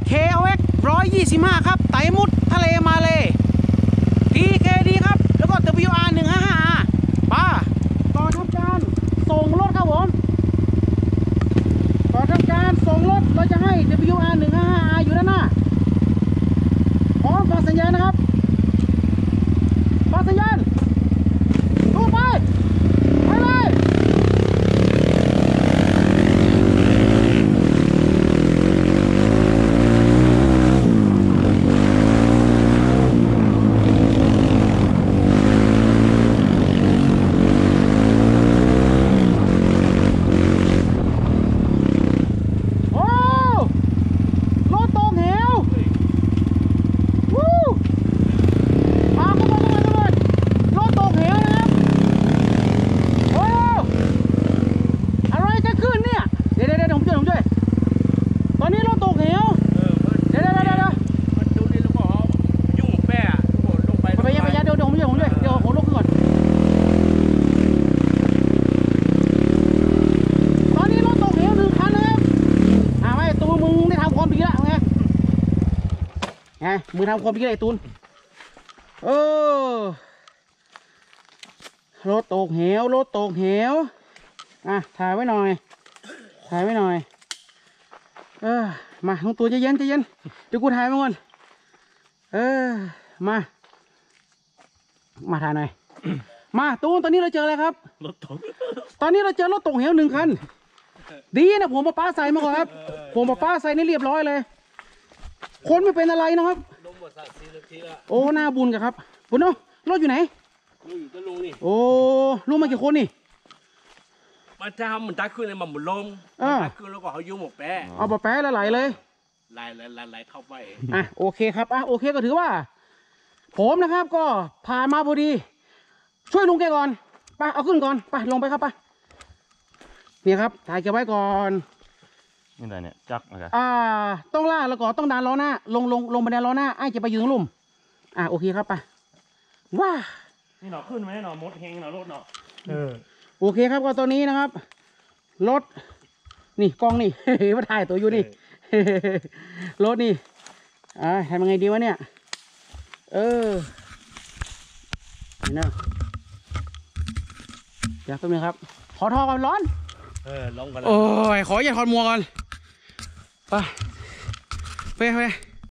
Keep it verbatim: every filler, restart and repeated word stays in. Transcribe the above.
เค แอล เอ็กซ์ หนึ่งร้อยยี่สิบห้าครับไต่มุดทะเลมาเลย ที เค ดี ครับแล้วก็ ดับเบิลยู อาร์ หนึ่งห้าห้า อาร์ ป้าก่อนทำการส่งรถครับผมก่อนทำการส่งรถเราจะให้ ดับเบิลยู อาร์ หนึ่งห้าห้า อาร์ อยู่ด้านหน้าพร้อมฟังสัญญาณนะครับฟังสัญญาณตู้ไปไปเลยมือทำความดีเลยตูนเออรถตกเหวรถตกเหวอ่ะถ่ายไว้หน่อยถ่ายไว้หน่อยเออมาน้องตัวใจเย็นใจเย็นเดี๋ยวกูถ่ายมาก่อนเออมามาถ่ายหน่อยมาตูนตอนนี้เราเจออะไรครับรถตกตอนนี้เราเจอรถตกเหวหนึ่งคันดีนะผมมาป้าใส่มาก่อนครับผมมาป้าใส่นี่เรียบร้อยเลยคนไม่เป็นอะไรนะครับโอ้หน้าบุญกันครับบุญเนาะรถอยู่ไหนลุงอยู่ก็ลุงนี่โอ้ลุงมากี่คนนี่มาทำเหมือนตาขึ้นเลยมาหมุนลงตาขึ้นแล้วก็เขายุ่งหมกแปะเอาปะแปะแล้วไหลเลยไหลไหลไหลเข้าไปอ่ะโอเคครับอ่ะโอเคก็ถือว่าผมนะครับก็ผ่านมาพอดีช่วยลุงแกก่อนไปเอาขึ้นก่อนไปลงไปครับไปนี่ครับถ่ายเก็บไว้ก่อนนี่อะไรเนี่ยจักอะไรอ่าต้องล่าแล้วก็ต้องดันล้อหน้าลงลงลงบันไดล้อหน้าไอ้จะไปยืนลุ่มอ่าโอเคครับไปว้านี่หนอขึ้นไหมหนอมดเฮงหนอรถหนอเออโอเคครับก็ตัวนี้นะครับรถนี่กล้องนี่มาถ่ายตัวอยู่นี่รถนี่อ่าทำยังไงดีวะเนี่ยเออนี่นะเดี๋ยวแป๊บนึงครับขอทอก่อนร้อนเออลงกันโอ้ยขออย่าถอดหมวกก่อนไปไปไป